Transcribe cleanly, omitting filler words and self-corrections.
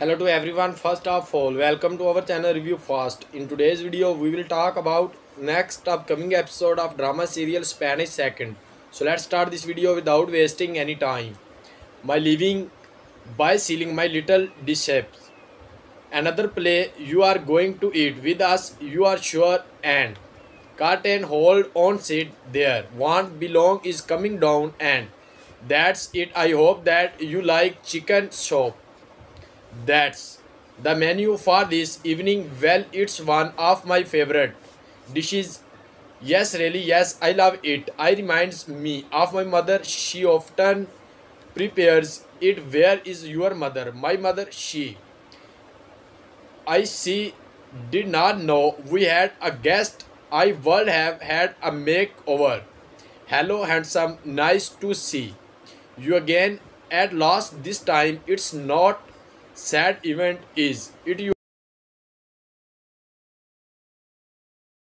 Hello to everyone. First of all, welcome to our channel Review Fast. In today's video, we will talk about next upcoming episode of drama serial Spanish Second. So let's start this video without wasting any time. My living by sealing my little disciples. Another play you are going to eat with us, you are sure, and curtain hold on sit there. Won't be long is coming down and that's it. I hope that you like chicken soup. That's the menu for this evening. Well, it's one of my favorite dishes. Yes, really, yes, I love it. I reminds me of my mother. She often prepares it. Where is your mother? My mother, I see, did not know we had a guest. I would have had a makeover. Hello, handsome. Nice to see you again at last. This time it's not sad event, is it? You